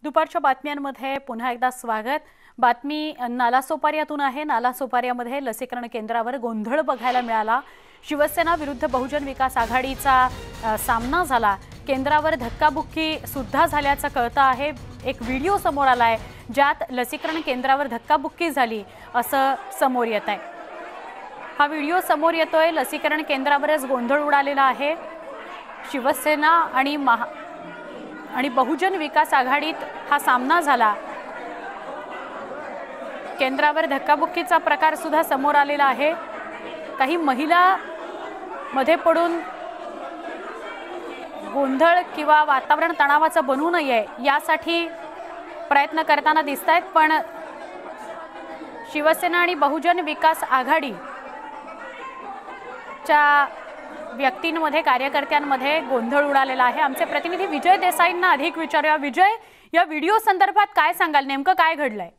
दुपारच्या बातम्यांमध्ये पुन्हा एकदा स्वागत। बातमी नालासोपाऱ्यातून आहे। नालासोपाऱ्यामध्ये लसीकरण केंद्रावर गोंधळ बघायला मिळाला। शिवसेना विरुद्ध बहुजन विकास आघाडीचा सामना झाला। केंद्रावर धक्काबुक्की सुद्धा झाल्याचं कळतं आहे। एक व्हिडिओ समोर आलाय ज्यात लसीकरण केंद्रावर धक्काबुक्की झाली असं समोर येत आहे। हा व्हिडिओ समोर येतोय। लसीकरण केंद्रावरच गोंधळ उडालेला आहे। शिवसेना आणि बहुजन विकास आघाडीत हा सामना झाला। केंद्रावर धक्काबुक्कीचा प्रकार सुद्धा समोर आलेला आहे। काही महिला मध्ये पडून गोंधळ किंवा वातावरण तणावाचं बनू नये यासाठी प्रयत्न करताना दिसतायत, पण शिवसेना आणि बहुजन विकास आघाडीच्या व्यक्तींमध्ये कार्यकर्त्यांमध्ये गोंधळ उडालेला आहे। आमचे प्रतिनिधी विजय देसाईंना अधिक विचारूया। विजय, या व्हिडिओ संदर्भात काय सांगाल? नेमकं काय घडलंय?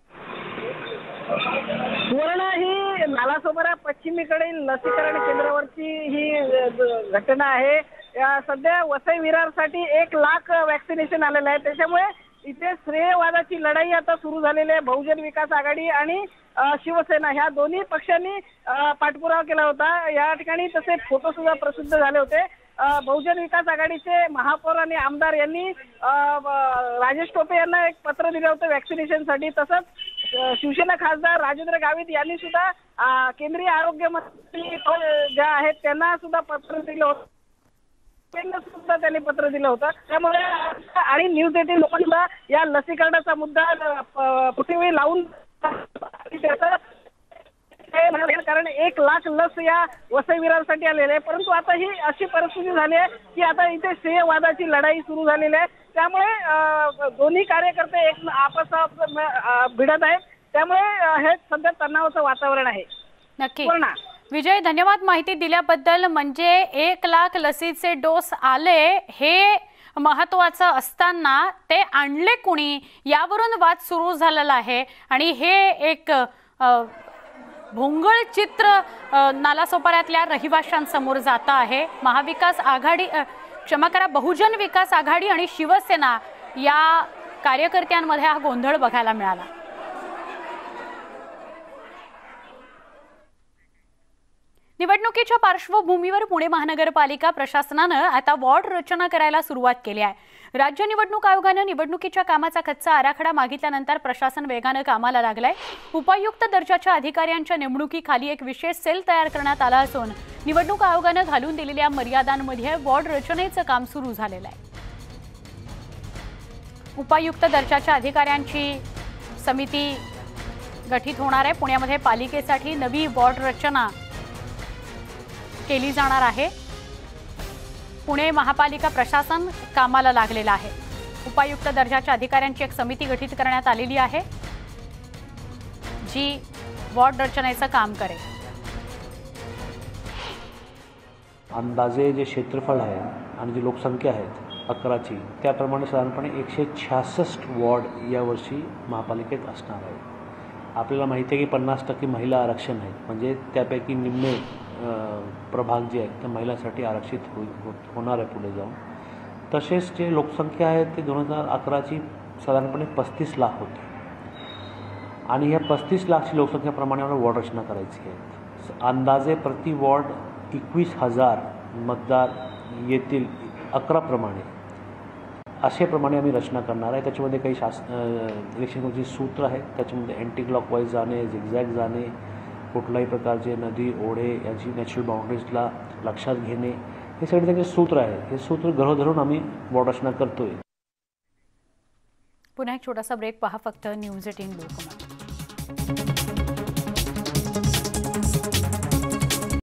सुवर्ण, ही नालासोपारा पश्चिमेकडील लसीकरण केंद्रावरची ही घटना आहे। सध्या वसई विरारसाठी 1 लाख वॅक्सिनेशन आलेलं आहे। त्याच्यामुळे इथे श्रेयवादाची लढाई आता सुरू झालेली आहे। बहुजन विकास आघाडी आणि शिवसेना ह्या दोन्ही पक्षांनी पाठपुरावा केला होता। या ठिकाणी तसे फोटो सुद्धा प्रसिद्ध झाले होते। बहुजन विकास आघाडीचे महापौर आणि आमदार यांनी राजेश टोपे यांना एक पत्र दिलं होतं वॅक्सिनेशनसाठी। तसंच शिवसेना खासदार राजेंद्र गावित यांनी सुद्धा केंद्रीय आरोग्य मंत्री ज्या आहेत त्यांना सुद्धा पत्र दिलं होतं। सुद्धा त्यांनी पत्र दिलं होतं। त्यामुळे आणि न्यूज 18 लोकांना या लसीकरणाचा मुद्दा पृथ्वी लावून कारण 1 लाख लस या वसई विरारसाठी आलेले आहे। परंतु आता ही अशी परिस्थिती झाली आहे की आता इथे श्रेयवादाची लढाई सुरू झालेली आहे। त्यामुळे दोन्ही कार्यकर्ते एक आपसात भिडत आहेत। त्यामुळे हे सध्या तणावाचं वातावरण आहे। नक्की विजय, धन्यवाद माहिती दिल्याबद्दल। म्हणजे 1 लाख लसीचे डोस आले हे महत्त्वाचं असताना ते आणले कुणी यावरून वाद सुरू झालेला आहे। आणि हे एक भोंगळ चित्र नालासोपाऱ्यातल्या रहिवाशांसमोर जात आहे। महाविकास आघाडी क्षमा करा बहुजन विकास आघाडी आणि शिवसेना या कार्यकर्त्यांमध्ये हा गोंधळ बघायला मिळाला। निवडणुकीच्या पार्श्वभूमीवर पुणे महानगरपालिका प्रशासनाने आता वॉर्ड रचना करायला सुरुवात केली आहे। राज्य निवडणूक आयोगाने निवडणुकीच्या कामाचा कच्चा आराखडा मागितल्यानंतर प्रशासन वेगाने कामाला लागलंय। उपायुक्त दर्जाच्या अधिकाऱ्यांच्या नेमणुकीखाली एक विशेष सेल तयार करण्यात आला असून निवडणूक आयोगाने घालून दिलेल्या मर्यादांमध्ये वॉर्ड रचनेचं काम सुरू झालेलं आहे। उपायुक्त दर्जाच्या अधिकाऱ्यांची समिती गठीत होणार आहे। पुण्यामध्ये पालिकेसाठी नवी वॉर्ड रचना केली जाणार आहे। पुणे महापालिका प्रशासन कामाला लागलेलं आहे। उपायुक्त दर्जाच्या अधिकाऱ्यांची एक समिती गठीत करण्यात आलेली आहे जी वॉर्ड रचनेचं काम करेल। अंदाजे जे क्षेत्रफळ आहे आणि जी लोकसंख्या आहे 11ची त्याप्रमाणे साधारणपणे 166 वॉर्ड यावर्षी महापालिकेत असणार आहे। आपल्याला माहिती आहे की 50% महिला आरक्षण आहेत, म्हणजे त्यापैकी निम्मे प्रभाग जे आहेत त्या महिलांसाठी आरक्षित होणार आहे पुढे जाऊन। तसेच जे लोकसंख्या आहे ते 2011ची साधारणपणे 35 लाख होती आणि ह्या 35 लाखची लोकसंख्येप्रमाणे वॉर्ड रचना करायची आहे। अंदाजे प्रति वॉर्ड 21,000 मतदार येतील 11 प्रमाणे असेप्रमाणे आम्ही रचना करणार आहे। त्याच्यामध्ये काही इलेक्शन कमिशनची सूत्र आहेत। त्याच्यामध्ये अँटी क्लॉकवाईज जाणे, झिगझॅग जाणे, कुठल्याही प्रकारचे नदी ओढे यांची नॅचरल बाउंड्रीजला लक्षात घेणे, हे सगळे त्याचे सूत्र आहे। हे सूत्र गृह धरून आम्ही वॉर्ड रचना करतोय। पुन्हा एक छोटासा ब्रेक पहा फक्त न्यूज 18 लोकमत।